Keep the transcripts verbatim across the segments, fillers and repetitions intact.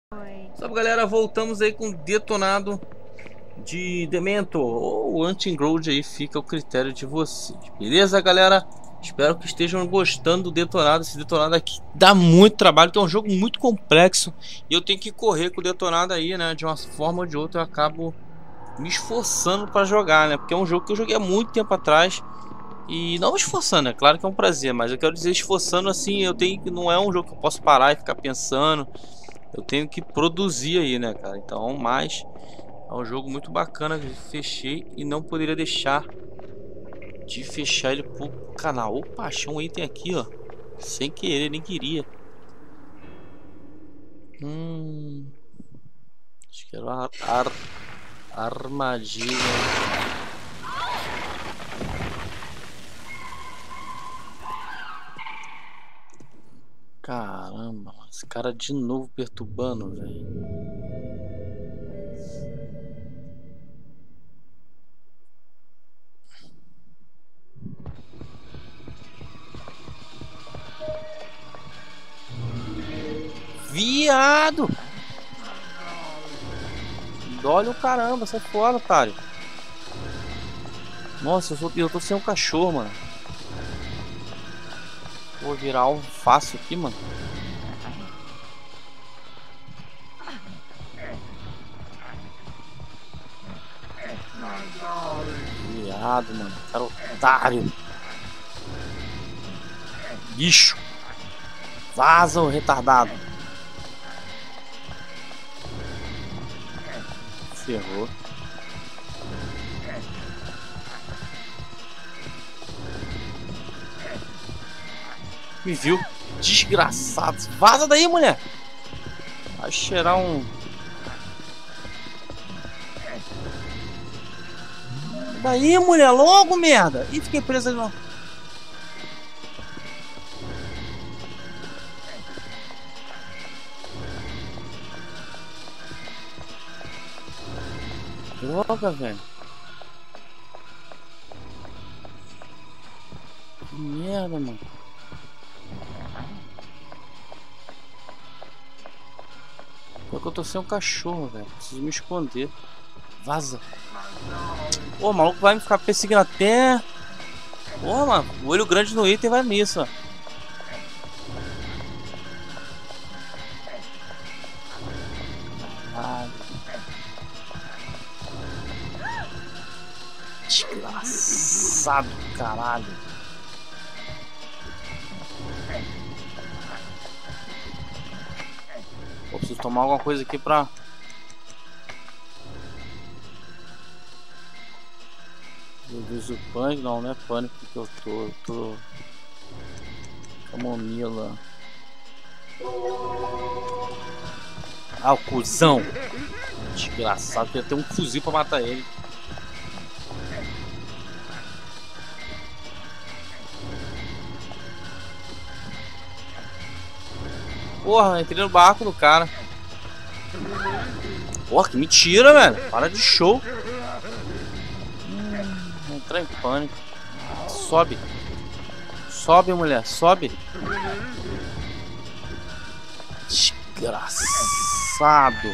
Salve galera, voltamos aí com detonado de Demento ou Anti-Engrowed, aí fica o critério de vocês, beleza galera? Espero que estejam gostando do detonado. Esse detonado aqui dá muito trabalho, que é um jogo muito complexo e eu tenho que correr com o detonado aí, né? De uma forma ou de outra eu acabo me esforçando para jogar, né? Porque é um jogo que eu joguei há muito tempo atrás. E não esforçando, é claro que é um prazer, mas eu quero dizer esforçando assim, eu tenho que não é um jogo que eu posso parar e ficar pensando. Eu tenho que produzir aí, né, cara? Então, mas é um jogo muito bacana que eu fechei e não poderia deixar de fechar ele pro canal. Opa, achei um item aqui, ó. Sem querer, nem queria. Hum. Acho que era uma ar armadilha. Caramba, esse cara de novo perturbando, velho. Viado! Olha o caramba, sai fora, otário. Nossa, eu, sou, eu tô sem um cachorro, mano. Vou virar alvo fácil aqui, mano. Viado, mano. Cara otário. Bicho. Vaza, o retardado. Ferrou. Me viu? Desgraçado. Vaza daí, mulher. Vai cheirar um... Daí, mulher. Logo, merda. Ih, fiquei preso ali, não. Droga, velho. Que merda, mano. Pior que eu tô sem um cachorro, velho. Preciso me esconder. Vaza. Pô, o maluco vai me ficar perseguindo até... Pô, mano. O olho grande no item vai nisso, ó. Caralho. Desgraçado, caralho. Pô, preciso tomar alguma coisa aqui pra... Reduz o pânico, não, não é pânico que eu tô, eu tô... Camomila. Ah, o cuzão. Desgraçado, queria ter um fuzil pra matar ele. Porra, entrei no barco do cara. Porra, que mentira, velho. Para de show. Hum, entrar em pânico. Sobe. Sobe, mulher, sobe. Desgraçado.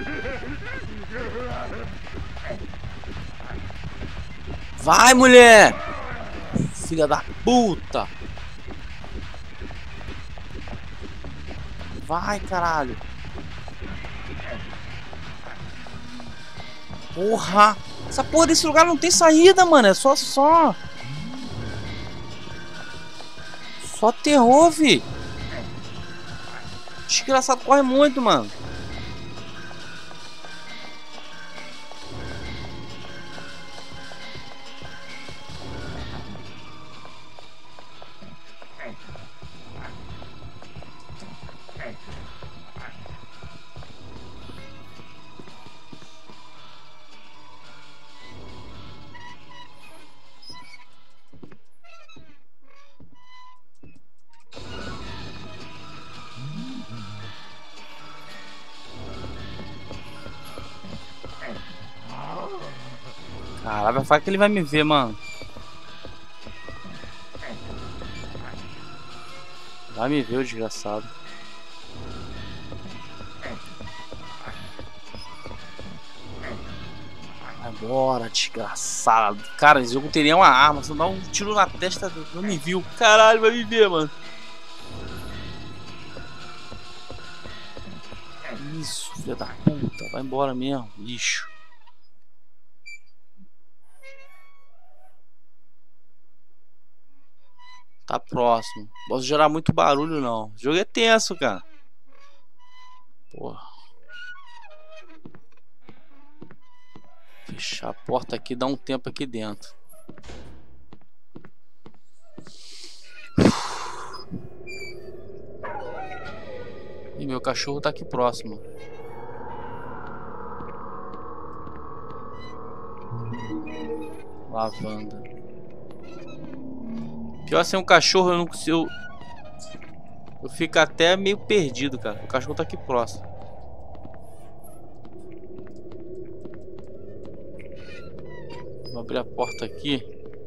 Vai, mulher. Filha da puta. Vai, caralho. Porra. Essa porra desse lugar não tem saída, mano. É só, só. Só terror, vi. Desgraçado, corre muito, mano. Caralho, vai falar que ele vai me ver, mano. Vai me ver, o desgraçado. Vambora, desgraçado. Cara, esse jogo teria uma arma. Se eu dar um tiro na testa, não me viu. Caralho, vai me ver, mano. Isso, filho da puta. Vai embora mesmo, lixo. Tá próximo. Posso gerar muito barulho, não. O jogo é tenso, cara. Porra. Fechar a porta aqui, dá um tempo aqui dentro. E meu cachorro tá aqui próximo. Lavanda. Pior ser um cachorro, eu não consigo. Eu fico até meio perdido, cara. O cachorro tá aqui próximo. Vou abrir a porta aqui.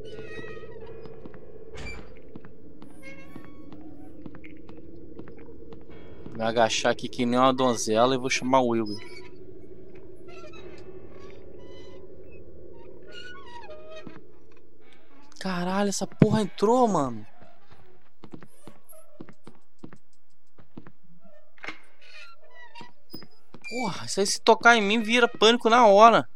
Vou agachar aqui que nem uma donzela e vou chamar o Wilber. Caralho, essa porra entrou, mano. Porra, isso aí se tocar em mim vira pânico na hora.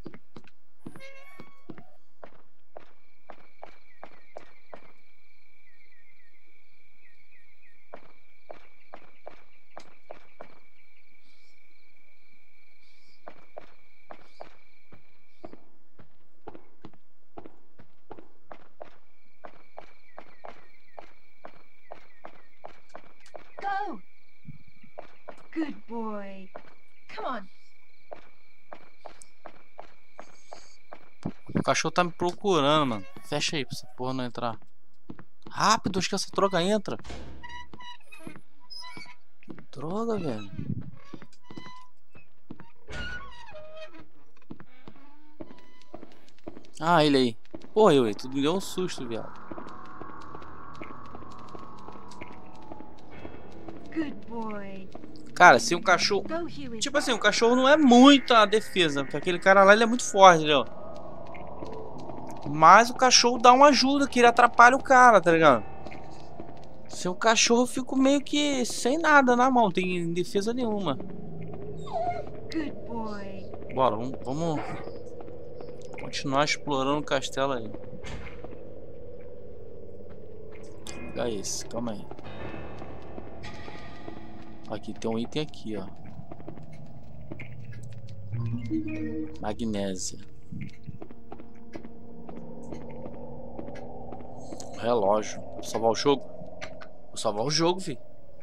Go. Good boy. Come on. O cachorro tá me procurando, mano. Fecha aí pra essa porra não entrar. Rápido, acho que essa droga entra. Que droga, velho. Ah, ele aí. Porra, eu aí. Tu me deu um susto, viado. Good boy. Cara, se um cachorro... Go, Huey. Tipo assim, o cachorro não é muito a defesa. Porque aquele cara lá, ele é muito forte, entendeu? Mas o cachorro dá uma ajuda, que ele atrapalha o cara, tá ligado? Se o cachorro, eu fico meio que sem nada na mão. Não tem defesa nenhuma. Good boy. Bora, vamos... vamos... continuar explorando o castelo aí. Vou pegar esse, calma aí. Aqui tem um item aqui, ó. Magnésia. Relógio. Vou salvar o jogo? Vou salvar o jogo, vi.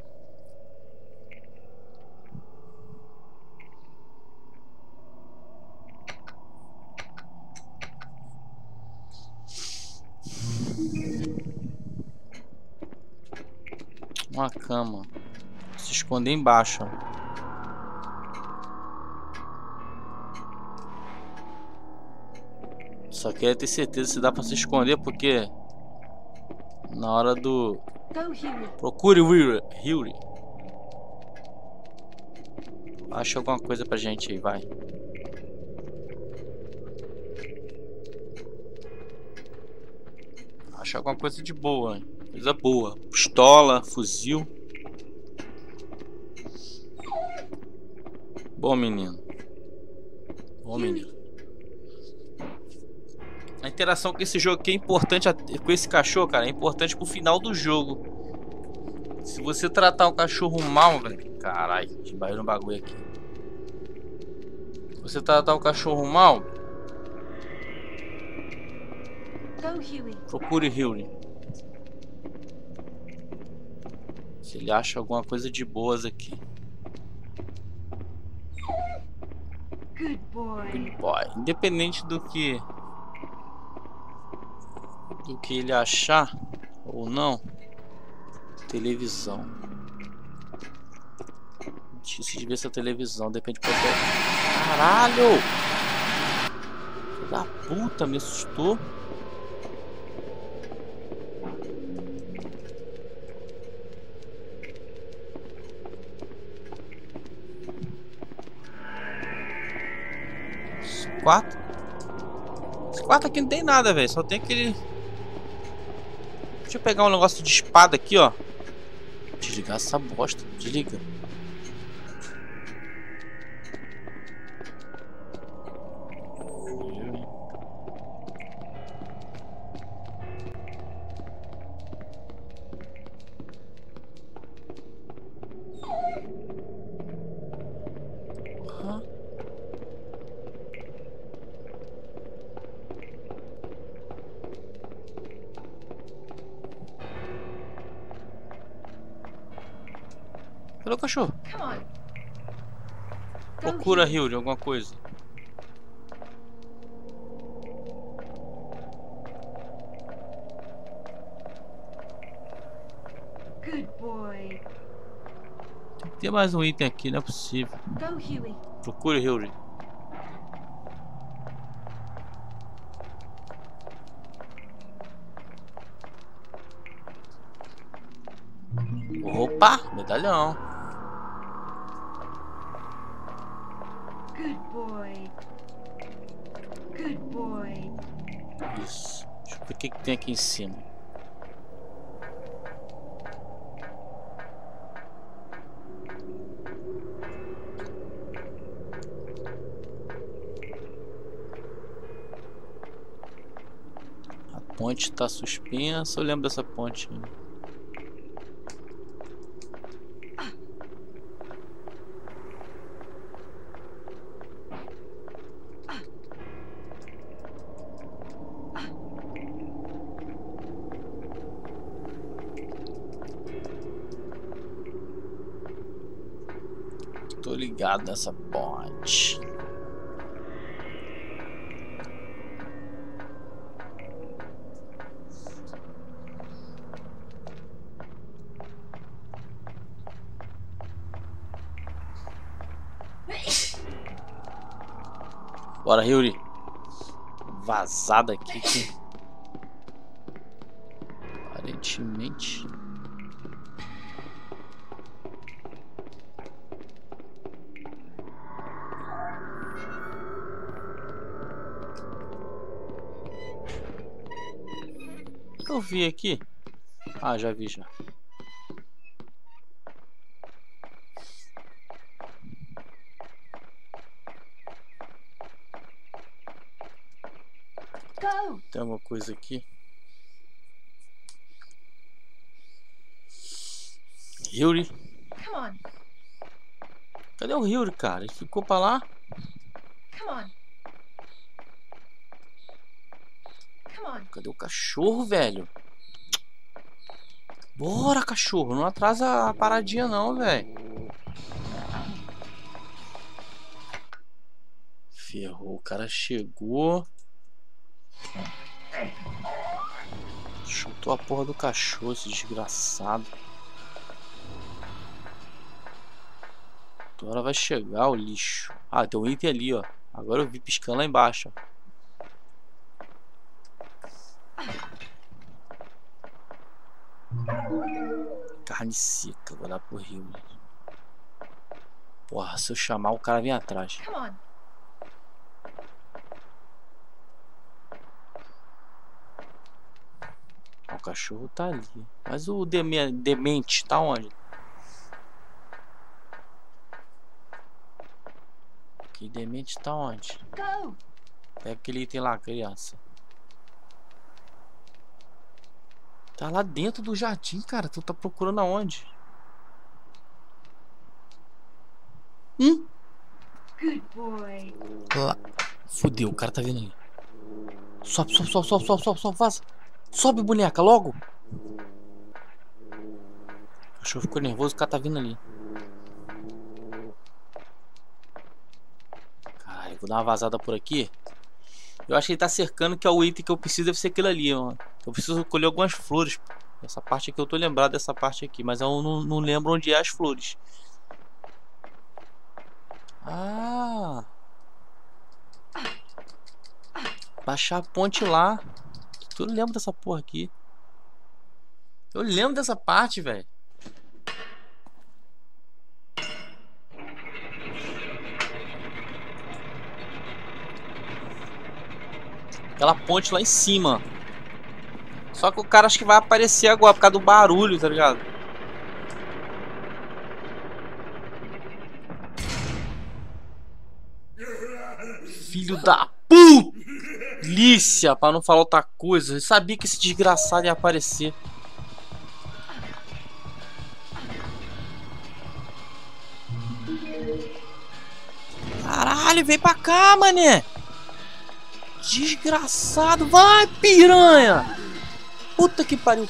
Uma cama. Se esconder embaixo, ó. Só quero ter certeza se dá pra se esconder, porque na hora do... Go, Huey. Procure o Huey. Acha alguma coisa pra gente aí, vai. Acha alguma coisa de boa, hein? Coisa boa. Pistola, fuzil. Bom menino. Bom menino. A interação com esse jogo aqui é importante, com esse cachorro, cara, é importante pro final do jogo. Se você tratar o cachorro mal, velho... Caralho, esbarrei no bagulho aqui. Se você tratar o cachorro mal... Go, Huey. Procure Huey. Se ele acha alguma coisa de boas aqui. Good boy. Good boy. Independente do que... do que ele achar ou não. Televisão. Difícil de ver essa televisão, depende de qualquer... Caralho! Filho da puta, me assustou. Quatro? quarto aqui não tem nada, velho. Só tem aquele... Deixa eu pegar um negócio de espada aqui, ó. Desligar essa bosta. Desliga. Cadê o cachorro? Come on. Go, Procura, Huey. Hilde, alguma coisa. Good boy. Tem que ter mais um item aqui, não é possível. Go, Huey. Procure, Hilde. Opa, medalhão. Good boy. Good boy. Isso. Deixa eu ver o que, que tem aqui em cima. A ponte está suspensa. Eu lembro dessa ponte. Tô ligado nessa ponte. Bora, Yuri. Vazada aqui. Que... Aparentemente. O que eu vi aqui? Ah, já vi já. Go. Tem alguma coisa aqui? Yuri. Come on. Cadê o Yuri, cara? Ele ficou pra lá? Come on. Come on. Cadê o cachorro, velho? Bora, cachorro. Não atrasa a paradinha não, velho. Ferrou. O cara chegou. Chutou a porra do cachorro, esse desgraçado. Agora vai chegar o lixo. Ah, tem um item ali, ó. Agora eu vi piscando lá embaixo, ó. Carne seca, vou dar pro rio. Porra, se eu chamar o cara vem atrás. Come on. O cachorro tá ali. Mas o deme demente tá onde? Que demente tá onde? Go. Pega aquele item lá, criança. Tá lá dentro do jardim, cara. Tu tá procurando aonde? Hum? Good boy. Lá. Fudeu, o cara tá vindo ali. Sobe, sobe, sobe, sobe, sobe, sobe, sobe, vaza. Sobe, boneca, logo. O cachorro ficou nervoso, o cara tá vindo ali. Caralho, vou dar uma vazada por aqui. Eu acho que ele tá cercando, que é o item que eu preciso, deve ser aquele ali, ó. Eu preciso colher algumas flores. Essa parte aqui eu tô lembrado dessa parte aqui, mas eu não, não lembro onde é as flores. Ah! Baixar a ponte lá. Eu lembro dessa porra aqui. Eu lembro dessa parte, velho. Aquela ponte lá em cima. Só que o cara acho que vai aparecer agora por causa do barulho, tá ligado? Filho da puta! Lícia, pra não falar outra coisa. Eu sabia que esse desgraçado ia aparecer. Caralho, vem pra cá, mané. Desgraçado. Vai, piranha. Puta que pariu.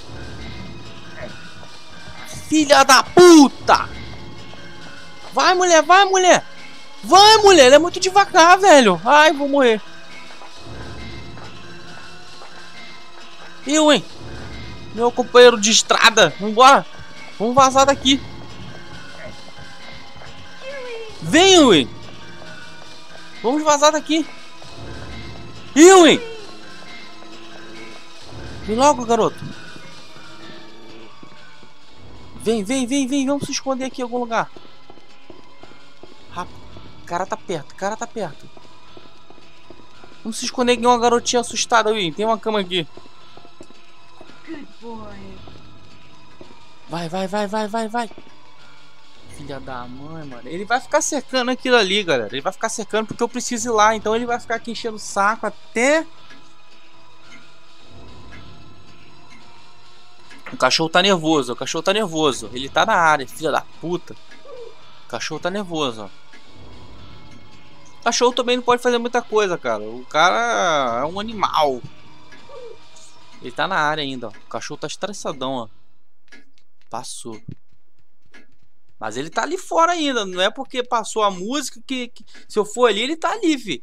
Filha da puta. Vai, mulher, vai, mulher. Vai, mulher, ele é muito devagar, velho. Ai, vou morrer. Eu, hein? Meu companheiro de estrada. Vambora. Vamos vazar daqui. Vem, Ewen. Vamos vazar daqui. Ewen. Vem logo, garoto. Vem, vem, vem, vem. Vamos se esconder aqui em algum lugar. Rápido. O cara tá perto, o cara tá perto. Vamos se esconder aqui, uma garotinha assustada, Ewen. Tem uma cama aqui. Good boy. Vai, vai, vai, vai, vai, vai. Filha da mãe, mano. Ele vai ficar cercando aquilo ali, galera. Ele vai ficar cercando porque eu preciso ir lá. Então ele vai ficar aqui enchendo o saco até... O cachorro tá nervoso. O cachorro tá nervoso. Ele tá na área, filha da puta. O cachorro tá nervoso, ó. O cachorro também não pode fazer muita coisa, cara. O cara é um animal. Ele tá na área ainda, ó. O cachorro tá estressadão, ó. Passou. Mas ele tá ali fora ainda. Não é porque passou a música que, que... Se eu for ali, ele tá ali, fi.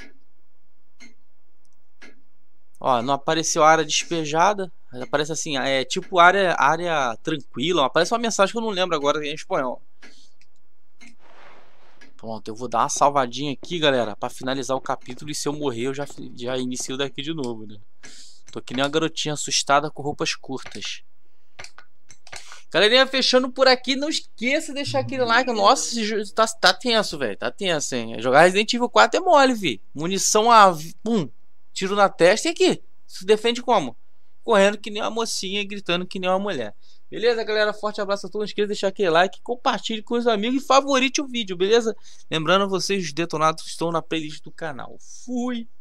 Ó, não apareceu área despejada. Aparece assim, é tipo área, área tranquila. Aparece uma mensagem que eu não lembro agora em espanhol. Pronto, eu vou dar uma salvadinha aqui, galera, pra finalizar o capítulo. E se eu morrer, eu já, já inicio daqui de novo, né? Tô que nem uma garotinha assustada com roupas curtas. Galerinha, fechando por aqui. Não esqueça de deixar aquele like. Nossa, esse jogo tá, tá tenso, velho. Tá tenso, hein? Jogar Resident Evil quatro é mole, vi. Munição a... Pum. Tiro na testa. E aqui? Se defende como? Correndo que nem uma mocinha e gritando que nem uma mulher. Beleza, galera? Forte abraço a todos. Não esqueça de deixar aquele like. Compartilhe com os amigos. E favorite o vídeo, beleza? Lembrando, vocês, os detonados estão na playlist do canal. Fui!